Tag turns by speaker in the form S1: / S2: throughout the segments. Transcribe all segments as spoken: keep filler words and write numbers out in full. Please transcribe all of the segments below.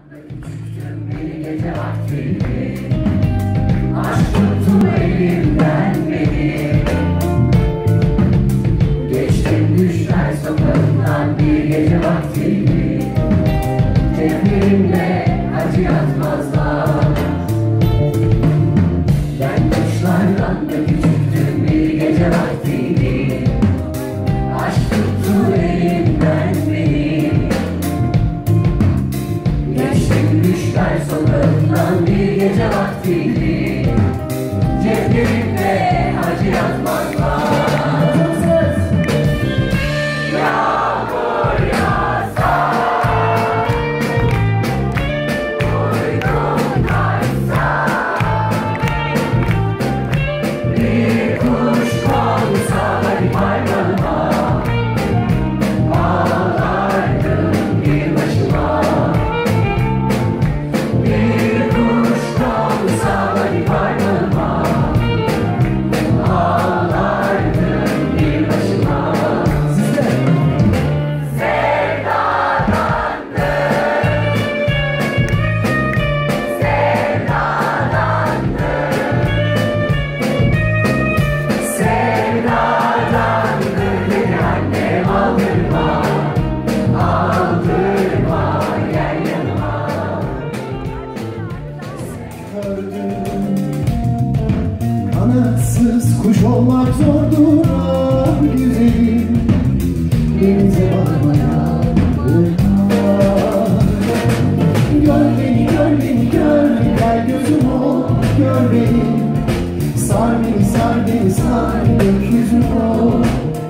S1: Bir gece vaktiydi, aşk tuttu elimden beni. Geçtim düşler sokağından bir gece vaktiydi, ceplerimde acı yazmazlar. Ben kuşlardan da küçüktüm, bir gece vaktiydi, aşk tuttu elimden beni. Geçtim düşler sokağından bir gece vaktiydi, ceplerimde acı yazmazlar. Yağmur yağsa, uykun kaçsa, bir kuş konsa hadi parmağıma, ağlardım bir başıma. Bir kuş konsa hadi parmağıma, ağlardım bir başıma.
S2: Kanatsız kuş olmak zordur ah güzelim, denize bakmaya gör beni, gör beni, gör, gel gözüm ol, gör beni, sar beni, sar beni, sar gökyüzüm ol.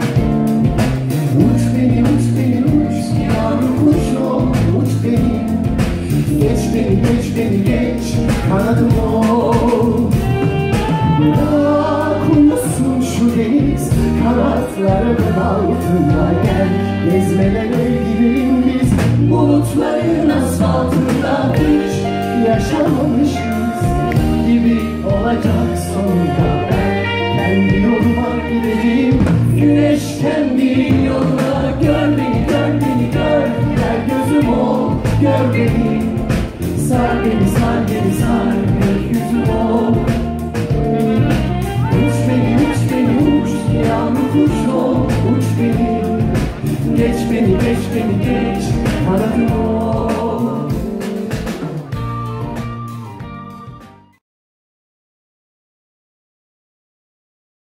S2: Uç beni, uç beni, uç, yavru kuş ol, uç beni, geç beni, geç beni, geç, kanadım ol. Bırak uyusun şu deniz, kanatlarımın altında gel, gezmelere gidelim biz, bulutların asfaltında hiç yaşamamışız gibi olacak sonunda. Ben kendi yoluma gideceğim, güneş kendi yoluna. Gör beni, gör beni, gör, gel gözüm ol, gör beni, sar beni, sar beni, sar gökyüzüm ol. Uç beni, uç beni, uç, yağmur kuş ol, uç beni, geç beni, geç beni, geç, kanadım ol.